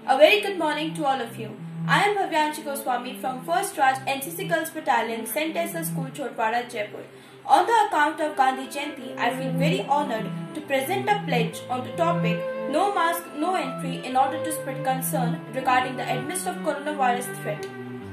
A very good morning to all of you. I am Bhavyanshi Goswami from 1st Raj NCC Girls Battalion, St. Teresa School, Chotwara, Jaipur. On the account of Gandhi Jayanti, I feel very honoured to present a pledge on the topic No Mask, No Entry in order to spread concern regarding the amidst of coronavirus threat.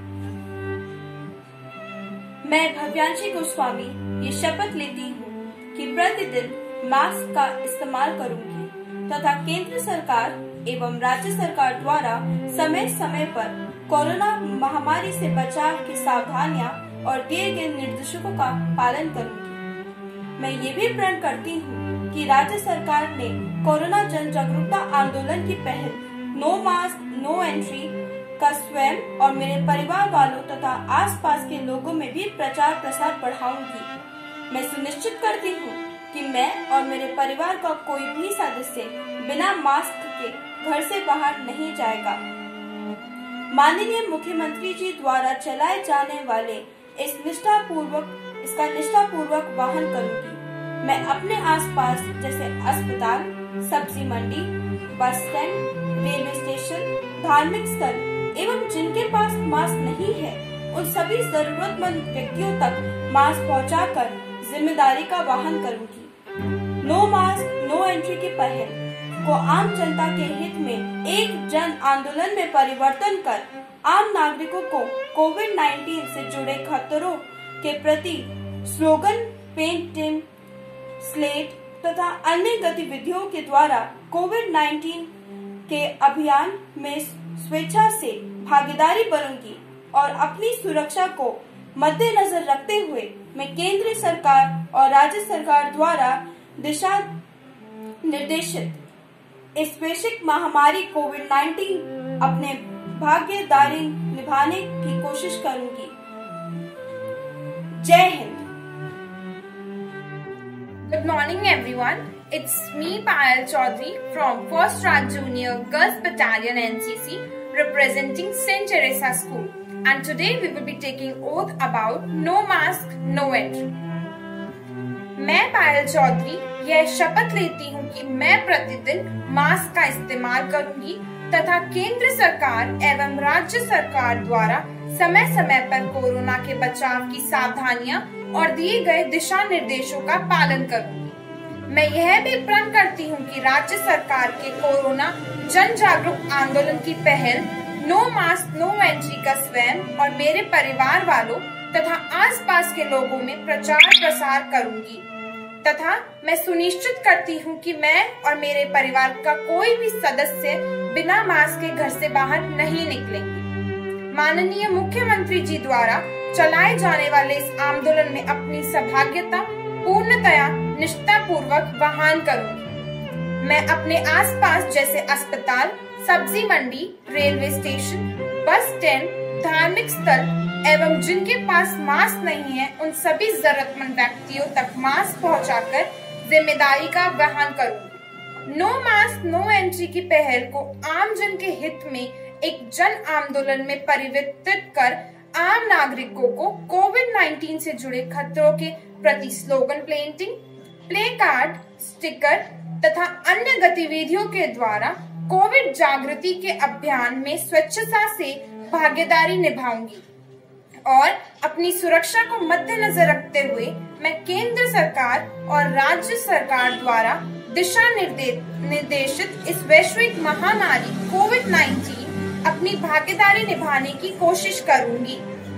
मैं भव्यांशी गोस्वामी ये शपथ लेती हूँ कि प्रतिदिन mask का इस्तेमाल करूंगी तथा केंद्र सरकार एवं राज्य सरकार द्वारा समय समय पर कोरोना महामारी से बचाव की सावधानियां और दिए गए निर्देशों का पालन करूंगी। मैं ये भी प्रण करती हूँ कि राज्य सरकार ने कोरोना जन जागरूकता आंदोलन की पहल नो मास्क नो एंट्री का स्वयं और मेरे परिवार वालों तथा आसपास के लोगों में भी प्रचार प्रसार बढ़ाऊंगी। मैं सुनिश्चित करती हूँ कि मैं और मेरे परिवार का कोई भी सदस्य बिना मास्क के घर से बाहर नहीं जाएगा। माननीय मुख्यमंत्री जी द्वारा चलाए जाने वाले इसका निष्ठापूर्वक वाहन करूंगी। मैं अपने आसपास जैसे अस्पताल, सब्जी मंडी, बस स्टैंड, रेलवे स्टेशन, धार्मिक स्थल एवं जिनके पास मास्क नहीं है उन सभी जरूरतमंद व्यक्तियों तक मास्क पहुंचाकर जिम्मेदारी का वाहन करूंगी। नो मास्क नो एंट्री की पहल को आम जनता के हित में एक जन आंदोलन में परिवर्तन कर आम नागरिकों को कोविड-19 से जुड़े खतरों के प्रति स्लोगन, पेंटिंग, स्लेट तथा अन्य गतिविधियों के द्वारा कोविड-19 के अभियान में स्वेच्छा से भागीदारी करूंगी और अपनी सुरक्षा को मद्देनजर रखते हुए मैं केंद्र सरकार और राज्य सरकार द्वारा दिशा निर्देशित इस वैश्विक महामारी कोविड-19 अपने भागीदारी निभाने की कोशिश करूंगी। Jai Hind. Good morning everyone. It's me Payal Chaudhary from 1st Raj Junior Girls Battalion NCC representing St. Teresa School, and today we will be taking oath about no mask no entry. मैं पायल चौधरी यह शपथ लेती हूँ कि मैं प्रतिदिन मास्क का इस्तेमाल करूंगी तथा केंद्र सरकार एवं राज्य सरकार द्वारा समय समय पर कोरोना के बचाव की सावधानियां और दिए गए दिशा निर्देशों का पालन करूंगी। मैं यह भी प्रण करती हूँ कि राज्य सरकार के कोरोना जन जागरूक आंदोलन की पहल नो मास्क नो एंट्री का स्वयं और मेरे परिवार वालों तथा आसपास के लोगों में प्रचार प्रसार करूंगी तथा मैं सुनिश्चित करती हूँ कि मैं और मेरे परिवार का कोई भी सदस्य बिना मास्क के घर से बाहर नहीं निकलेंगे। माननीय मुख्यमंत्री जी द्वारा चलाए जाने वाले इस आंदोलन में अपनी सहभागिता पूर्णतया निष्ठापूर्वक वहन करूंगी। मैं अपने आसपास जैसे अस्पताल, सब्जी मंडी, रेलवे स्टेशन, बस स्टैंड, धार्मिक स्थल एवं जिनके पास मास्क नहीं है उन सभी जरूरतमंद व्यक्तियों तक मास्क पहुंचाकर जिम्मेदारी का वहन करूंगी। नो मास्क नो एंट्री की पहल को आम जन के हित में एक जन आंदोलन में परिवर्तित कर आम नागरिकों को कोविड-19 से जुड़े खतरों के प्रति slogan, painting, placard, sticker तथा अन्य गतिविधियों के द्वारा कोविड जागृति के अभियान में स्वेच्छा से भागीदारी निभाऊंगी और अपनी सुरक्षा को मद्देनजर रखते हुए मैं केंद्र सरकार और राज्य सरकार द्वारा दिशा निर्देशित इस वैश्विक महामारी कोविड-19 अपनी भागीदारी निभाने की कोशिश करूंगी।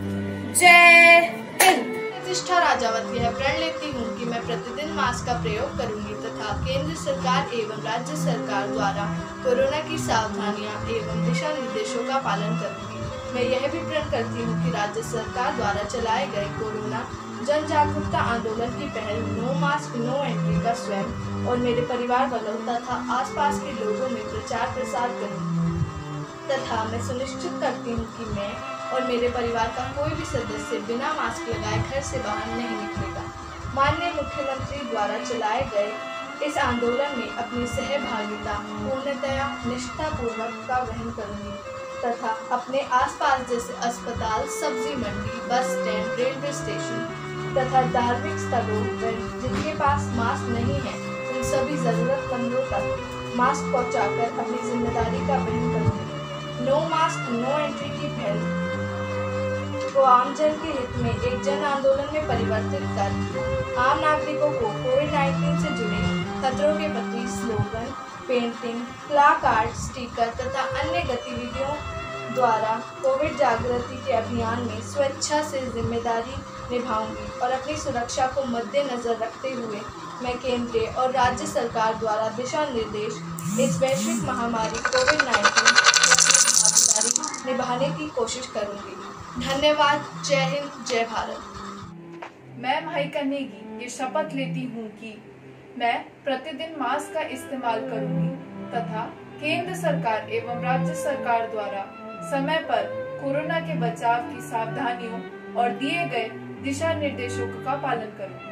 जय हिंद। प्रतिष्ठा राजावत यह प्रण लेती हूँ कि मैं प्रतिदिन मास्क का प्रयोग करूंगी तथा केंद्र सरकार एवं राज्य सरकार द्वारा कोरोना की सावधानियां एवं दिशा निर्देशों का पालन करूंगी। मैं यह भी प्रण करती हूँ कि राज्य सरकार द्वारा चलाए गए कोरोना जन जागरूकता आंदोलन की पहल नो मास्क नो एंट्री का स्वयं और मेरे परिवार वालों तथा आसपास के लोगों में प्रचार प्रसार करूंगी तथा मैं सुनिश्चित करती हूँ कि मैं और मेरे परिवार का कोई भी सदस्य बिना मास्क लगाए घर से बाहर नहीं निकलेगा। माननीय मुख्यमंत्री द्वारा चलाए गए इस आंदोलन में अपनी सहभागिता पूर्णतया निष्ठापूर्वक का वहन करूंगी तथा अपने आसपास जैसे अस्पताल, सब्जी मंडी, बस स्टैंड, रेलवे स्टेशन तथा धार्मिक स्थलों पर जिनके पास मास्क नहीं है उन सभी जरूरतमंदों तक मास्क पहुंचाकर अपनी जिम्मेदारी का वहन करूंगी। मास्क नो एंट्री की पहल को आमजन के हित में एक जन आंदोलन में परिवर्तित कर आम नागरिकों को कोविड-19 से जुड़े खतरों के प्रति स्लोगन, पेंटिंग, प्लाकार्ड, स्टिकर तथा अन्य गतिविधियों द्वारा कोविड जागृति के अभियान में स्वेच्छा से जिम्मेदारी निभाऊंगी और अपनी सुरक्षा को मद्देनजर रखते हुए मैं केंद्रीय और राज्य सरकार द्वारा दिशा निर्देश इस वैश्विक महामारी कोविड-19 में अपनी भागीदारी निभाने की कोशिश करूंगी। धन्यवाद। जय हिंद, जय भारत। मैं महक नेगी ये शपथ लेती हूँ कि मैं प्रतिदिन मास्क का इस्तेमाल करूंगी तथा केंद्र सरकार एवं राज्य सरकार द्वारा समय पर कोरोना के बचाव की सावधानियों और दिए गए दिशा निर्देशों का पालन करूंगी।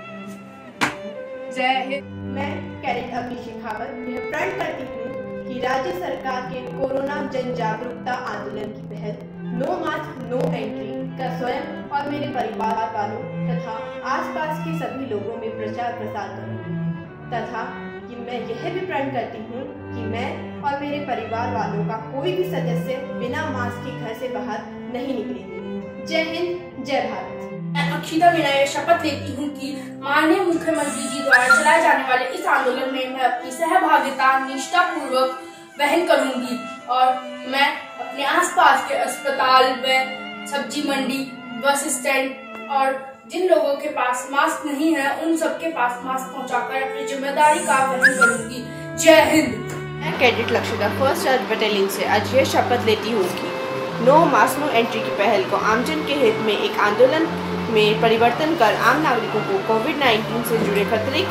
जय हिंद। मैं कैडेट अवनी शेखावत यह प्रण करती हूँ कि राज्य सरकार के कोरोना जन जागरूकता आंदोलन की पहल नो मास्क नो एंट्री का स्वयं और मेरे परिवार वालों तथा आसपास के सभी लोगों में प्रचार प्रसार करूंगी तथा कि मैं यह भी प्रण करती हूँ कि मैं और मेरे परिवार वालों का कोई भी सदस्य बिना मास्क के घर से बाहर नहीं निकलेंगे। जय हिंद, जय भारत। मैं अक्षिता मीणा ये शपथ लेती हूँ कि माननीय मुख्यमंत्री जी द्वारा चलाए जाने वाले इस आंदोलन में मैं अपनी सहभागिता निष्ठा पूर्वक वहन करूंगी और मैं अपने आसपास के अस्पताल व सब्जी मंडी, बस स्टैंड और जिन लोगों के पास मास्क नहीं है उन सबके पास मास्क पहुंचाकर अपनी जिम्मेदारी का वहन करूंगी। जय हिंद। मैं कैडेट लक्षिता फर्स्ट राज्य बटालियन से आज यह शपथ लेती हूँ कि नो मास्क नो एंट्री की पहल को आमजन के हित में एक आंदोलन में परिवर्तन कर आम नागरिकों को कोविड-19 से जुड़े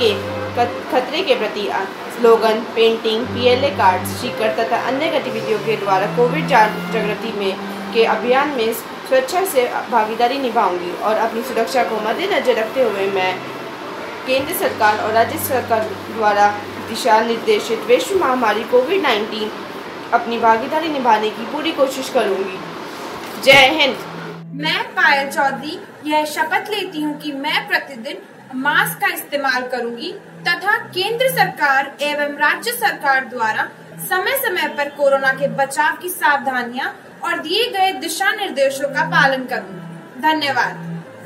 खतरे के प्रति slogan, painting, PLA card, sticker तथा अन्य गतिविधियों के द्वारा कोविड जागृति के अभियान में स्वेच्छा से भागीदारी निभाऊंगी और अपनी सुरक्षा को मद्देनजर रखते हुए मैं केंद्र सरकार और राज्य सरकार द्वारा दिशा निर्देशित वैश्विक महामारी कोविड-19 अपनी भागीदारी निभाने की पूरी कोशिश करूंगी। जय हिंद। मैं पायल चौधरी यह शपथ लेती हूँ कि मैं प्रतिदिन मास्क का इस्तेमाल करूंगी तथा केंद्र सरकार एवं राज्य सरकार द्वारा समय समय पर कोरोना के बचाव की सावधानियां और दिए गए दिशा निर्देशों का पालन करूंगी। धन्यवाद।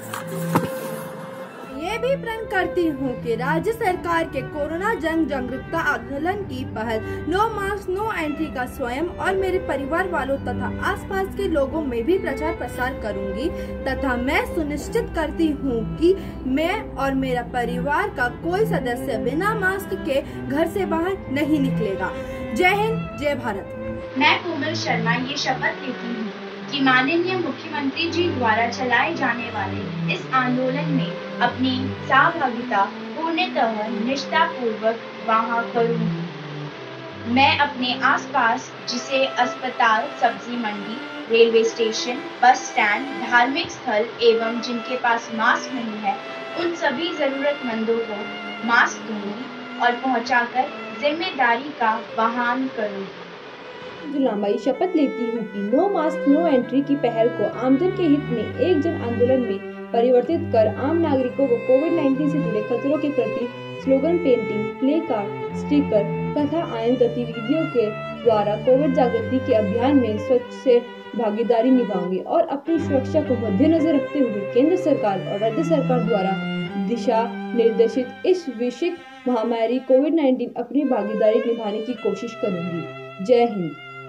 ये भी प्रण करती हूँ कि राज्य सरकार के कोरोना जन जागरूकता आंदोलन की पहल नो मास्क नो एंट्री का स्वयं और मेरे परिवार वालों तथा आसपास के लोगों में भी प्रचार प्रसार करूंगी तथा मैं सुनिश्चित करती हूँ कि मैं और मेरा परिवार का कोई सदस्य बिना मास्क के घर से बाहर नहीं निकलेगा। जय हिंद, जय भारत। मैं कोमल शर्मा ये शपथ लेती हूँ कि माननीय मुख्यमंत्री जी द्वारा चलाए जाने वाले इस आंदोलन में अपनी सहभागिता पूर्णतः निष्ठा पूर्वक वहाँ करूँगी। मैं अपने आसपास जिसे अस्पताल, सब्जी मंडी, रेलवे स्टेशन, बस स्टैंड, धार्मिक स्थल एवं जिनके पास मास्क नहीं है उन सभी जरूरतमंदों को मास्क दूंगी और पहुंचाकर जिम्मेदारी का वहन करूंगी। गुलामाई शपथ लेती हूँ कि नो मास्क नो एंट्री की पहल को आमजन के हित में एक जन आंदोलन में परिवर्तित कर आम नागरिकों को कोविड-19 से जुड़े खतरों के प्रति slogan, painting, placard, sticker तथा अन्य गतिविधियों के द्वारा कोविड जागृति के अभियान में स्वच्छ से भागीदारी निभाऊंगी और अपनी सुरक्षा को मद्देनजर रखते हुए केंद्र सरकार और राज्य सरकार द्वारा दिशा निर्देशित इस वैश्विक महामारी कोविड-19 अपनी भागीदारी निभाने की कोशिश करूंगी। जय हिंद।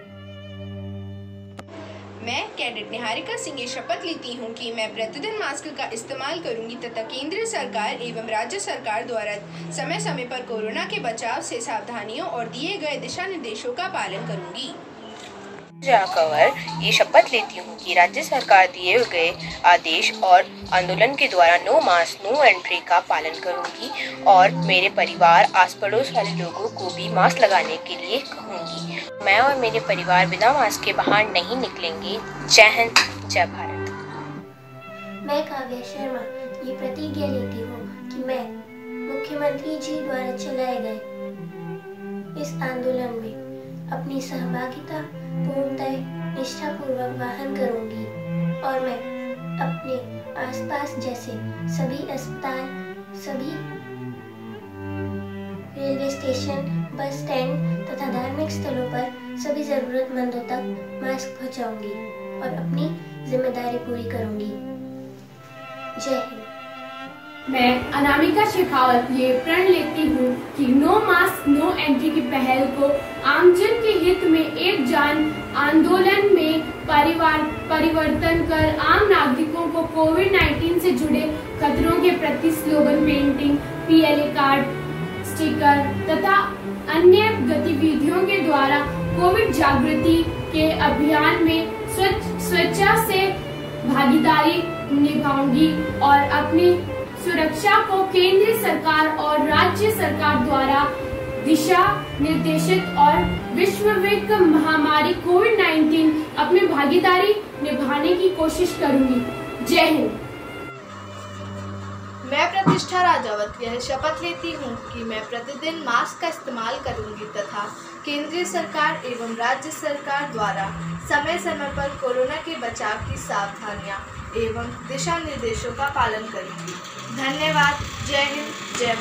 मैं कैडेट निहारिका सिंह ये शपथ लेती हूँ कि मैं प्रतिदिन मास्क का इस्तेमाल करूंगी तथा केंद्र सरकार एवं राज्य सरकार द्वारा समय समय पर कोरोना के बचाव से सावधानियों और दिए गए दिशा निर्देशों का पालन करूंगी। ये शपथ लेती हूँ कि राज्य सरकार दिए गए आदेश और आंदोलन के द्वारा नो मास्क नो एंट्री का पालन करूंगी और मेरे परिवार आस पड़ोस वाले लोगों को भी मास्क लगाने के लिए कहूंगी। मैं और मेरे परिवार बिना मास्क के बाहर नहीं निकलेंगे। जय हिंद, जय भारत। मैं काव्या शर्मा ये प्रतिज्ञा लेती हूँ कि मैं मुख्यमंत्री जी द्वारा चलाए गए इस आंदोलन में अपनी सहभागिता पूर्णतः निष्ठापूर्वक वहन करूंगी और मैं अपने आसपास जैसे सभी अस्पताल, सभी रेलवे स्टेशन, बस स्टैंड तथा धार्मिक स्थलों पर सभी जरूरतमंदों तक मास्क पहुंचाऊंगी और अपनी जिम्मेदारी पूरी करूंगी। जय हिंद। मैं अनामिका शेखावत ये प्रण लेती हूँ कि नो मास्क नो एंट्री की पहल को आमजन के हित में एक जन आंदोलन में परिवर्तन कर आम नागरिकों को कोविड-19 से जुड़े खतरों के प्रति slogan painting, placard, sticker तथा अन्य गतिविधियों के द्वारा कोविड जागृति के अभियान में स्वेच्छा से भागीदारी निभाऊंगी और अपनी सुरक्षा को केंद्र सरकार और राज्य सरकार द्वारा दिशा निर्देशित और वैश्विक महामारी कोविड-19 अपनी भागीदारी निभाने की कोशिश करूंगी। जय हिंद। मैं प्रतिष्ठा राजावत यह शपथ लेती हूँ कि मैं प्रतिदिन मास्क का इस्तेमाल करूंगी तथा केंद्रीय सरकार एवं राज्य सरकार द्वारा समय समय पर कोरोना के बचाव की सावधानियां एवं दिशा निर्देशों का पालन करूंगी। धन्यवाद। जय हिंद, जय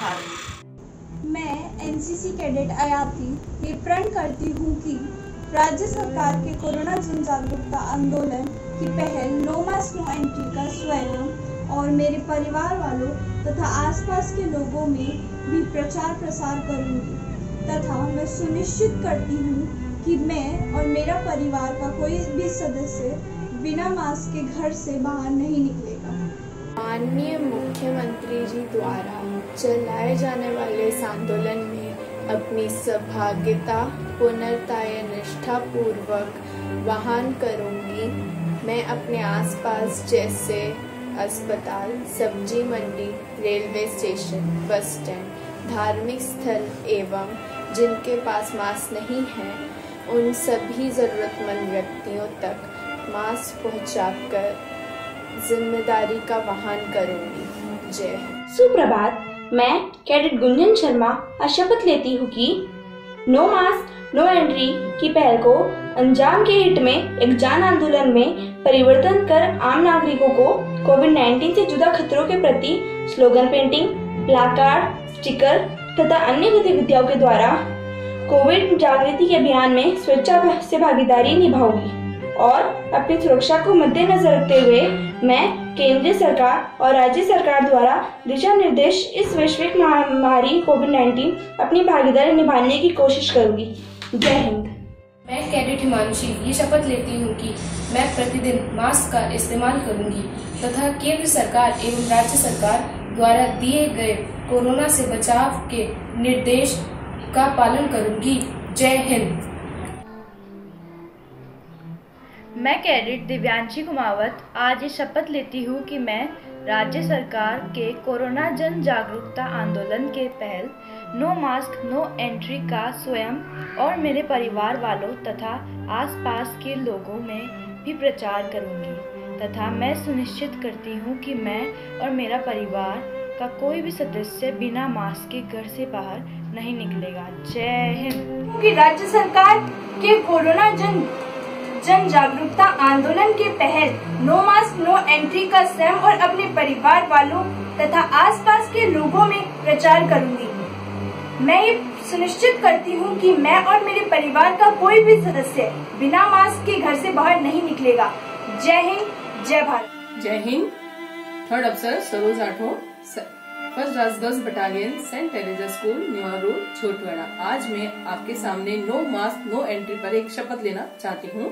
भारत। मैं एनसीसी कैडेट आयाति ये प्रण करती हूँ कि राज्य सरकार के कोरोना जन जागरूकता आंदोलन की पहल नो मास्क नो एंट्री का स्वयं और मेरे परिवार वालों तथा आसपास के लोगों में भी प्रचार प्रसार करूंगी तथा मैं सुनिश्चित करती हूँ कि मैं और मेरा परिवार का कोई भी सदस्य बिना मास्क के घर से बाहर नहीं निकलेगा। माननीय मुख्यमंत्री जी द्वारा चलाए जाने वाले इस आंदोलन में अपनी सहभागिता पूर्णतः निष्ठापूर्वक वहन करूंगी। मैं अपने आसपास जैसे अस्पताल, सब्जी मंडी, रेलवे स्टेशन, बस स्टैंड, धार्मिक स्थल एवं जिनके पास मास्क नहीं है उन सभी जरूरतमंद व्यक्तियों तक मास्क पहुंचाकर जिम्मेदारी का वहन करूंगी। जय। सुप्रभात। मैं कैडेट गुंजन शर्मा शपथ लेती हूँ कि नो मास्क नो एंट्री की पहल को अंजाम के हित में एक जन आंदोलन में परिवर्तन कर आम नागरिकों को कोविड-19 से जुड़ा खतरों के प्रति स्लोगन पेंटिंग, प्लाकार्ड, स्टिकर तथा अन्य गतिविधियों के द्वारा कोविड जागृति के अभियान में स्वेच्छा से भागीदारी निभाऊंगी और अपनी सुरक्षा को मद्देनजर रखते हुए मैं केंद्र सरकार और राज्य सरकार द्वारा दिशा निर्देश इस वैश्विक महामारी कोविड-19 अपनी भागीदारी निभाने की कोशिश करूंगी। जय हिंद। मैं कैडेट हिमांशी ये शपथ लेती हूँ कि मैं प्रतिदिन मास्क का इस्तेमाल करूंगी तथा केंद्र सरकार एवं राज्य सरकार द्वारा दिए गए कोरोना से बचाव के निर्देश का पालन करूंगी। जय हिंद। मैं कैडेट दिव्यांशी कुमावत आज ये शपथ लेती हूँ कि मैं राज्य सरकार के कोरोना जन जागरूकता आंदोलन के पहल नो मास्क नो एंट्री का स्वयं और मेरे परिवार वालों तथा आसपास के लोगों में भी प्रचार करूँगी तथा मैं सुनिश्चित करती हूँ कि मैं और मेरा परिवार का कोई भी सदस्य बिना मास्क के घर से बाहर नहीं निकलेगा। जय हिंद। कि राज्य सरकार के कोरोना जन जागरूकता आंदोलन के पहल नो मास्क नो एंट्री का स्वयं और अपने परिवार वालों तथा आसपास के लोगों में प्रचार करूंगी। मैं ये सुनिश्चित करती हूँ कि मैं और मेरे परिवार का कोई भी सदस्य बिना मास्क के घर से बाहर नहीं निकलेगा। जय हिंद, जय भारत। जय हिंद। थर्ड अफसर Saroj Rathore, first Raj girls battalion, saint Teresa school, न्यूआ रोड, छोटवाड़ा। आज मैं आपके सामने नो मास्क नो एंट्री पर एक शपथ लेना चाहती हूँ।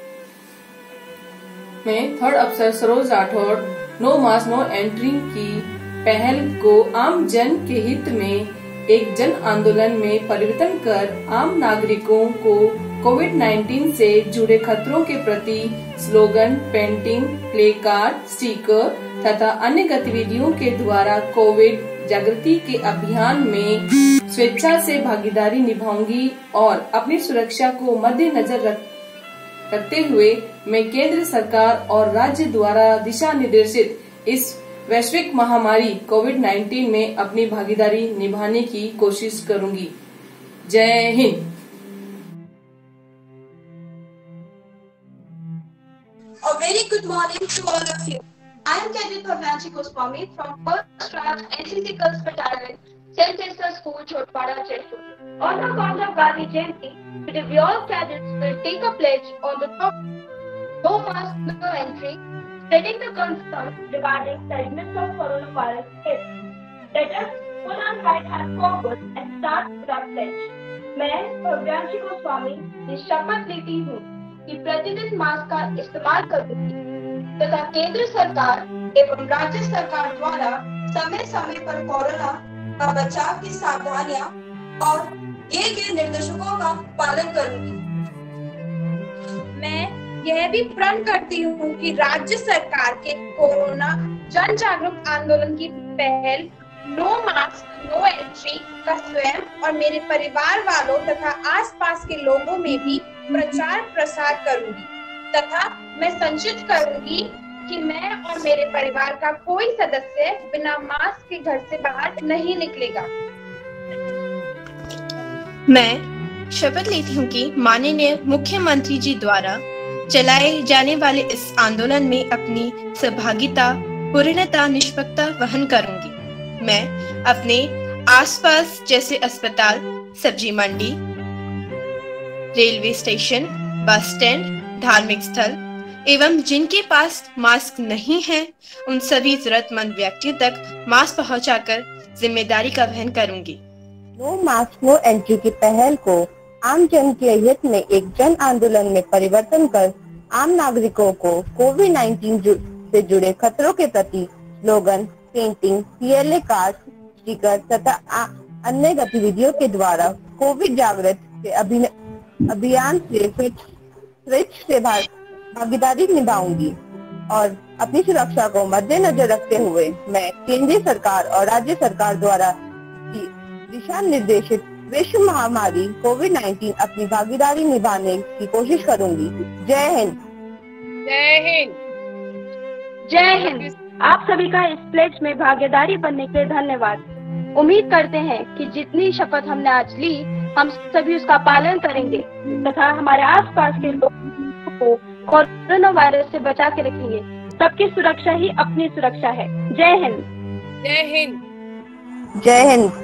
मैं थर्ड अफसर Saroj Rathore no mask no entry की पहल को आम जन के हित में एक जन आंदोलन में परिवर्तन कर आम नागरिकों को कोविड-19 से जुड़े खतरों के प्रति slogan, painting, placard, sticker तथा अन्य गतिविधियों के द्वारा कोविड जागृति के अभियान में स्वेच्छा से भागीदारी निभाऊंगी और अपनी सुरक्षा को मद्देनजर रखते हुए मैं केंद्र सरकार और राज्य द्वारा दिशा निर्देशित इस वैश्विक महामारी कोविड-19 में अपनी भागीदारी निभाने की कोशिश करूंगी। Jai Hind. A very good morning to all of you. I am Cadet Bhavyanshi Goswami from 1st Rank NCC Girls Battalion, St. Teresa School, Chotwada, Jaipur. On account of Gandhi Jayanti, today we all cadets will take a pledge on the topic No Mask, No Entry, stating the concern regarding the spread of coronavirus case. Let us put our right hand forward and start with our pledge. मैं भव्यांशी गोस्वामी ये शपथ लेती हूँ कि प्रतिदिन mask का इस्तेमाल करूंगी तथा केंद्र सरकार एवं राज्य सरकार द्वारा समय समय पर कोरोना का बचाव की सावधानियां और दिए गए निर्देशों का पालन करूंगी। मैं यह भी प्रण करती हूँ कि राज्य सरकार के कोरोना जन जागरूक आंदोलन की पहल नो मास्क नो एंट्री का स्वयं और मेरे परिवार वालों तथा आसपास के लोगों में भी प्रचार प्रसार करूंगी तथा मैं संचित करूंगी कि मैं और मेरे परिवार का कोई सदस्य बिना मास्क के घर से बाहर नहीं निकलेगा। मैं शपथ लेती हूँ कि माननीय मुख्यमंत्री जी द्वारा चलाए जाने वाले इस आंदोलन में अपनी सहभागिता पूर्णतः निष्पक्षता वहन करूंगी। मैं अपने आसपास जैसे अस्पताल, सब्जी मंडी, रेलवे स्टेशन, बस स्टैंड, धार्मिक स्थल एवं जिनके पास मास्क नहीं है उन सभी जरूरतमंद व्यक्तियों तक मास्क पहुंचाकर जिम्मेदारी का वहन करूंगी। नो मास्क नो एंट्री की पहल को आम जन के हित में एक जन आंदोलन में परिवर्तन कर आम नागरिकों को कोविड-19 से जुड़े खतरों के प्रति slogan, painting, PLA card, sticker तथा अन्य गतिविधियों के द्वारा कोविड जागृति के अभियान से स्वच्छ से भागीदारी निभाऊंगी और अपनी सुरक्षा को मद्देनजर रखते हुए मैं केंद्रीय सरकार और राज्य सरकार द्वारा दिशा निर्देशित विश्व महामारी कोविड-19 अपनी भागीदारी निभाने की कोशिश करूंगी। जय हिंद। जय हिंद। जय हिंद। आप सभी का इस प्लेज में भागीदारी बनने के लिए धन्यवाद। उम्मीद करते हैं कि जितनी शपथ हमने आज ली हम सभी उसका पालन करेंगे तथा हमारे आसपास के लोगों को कोरोना वायरस से बचा के रखेंगे। सबकी सुरक्षा ही अपनी सुरक्षा है। जय हिंद। जय हिंद। जय हिंद।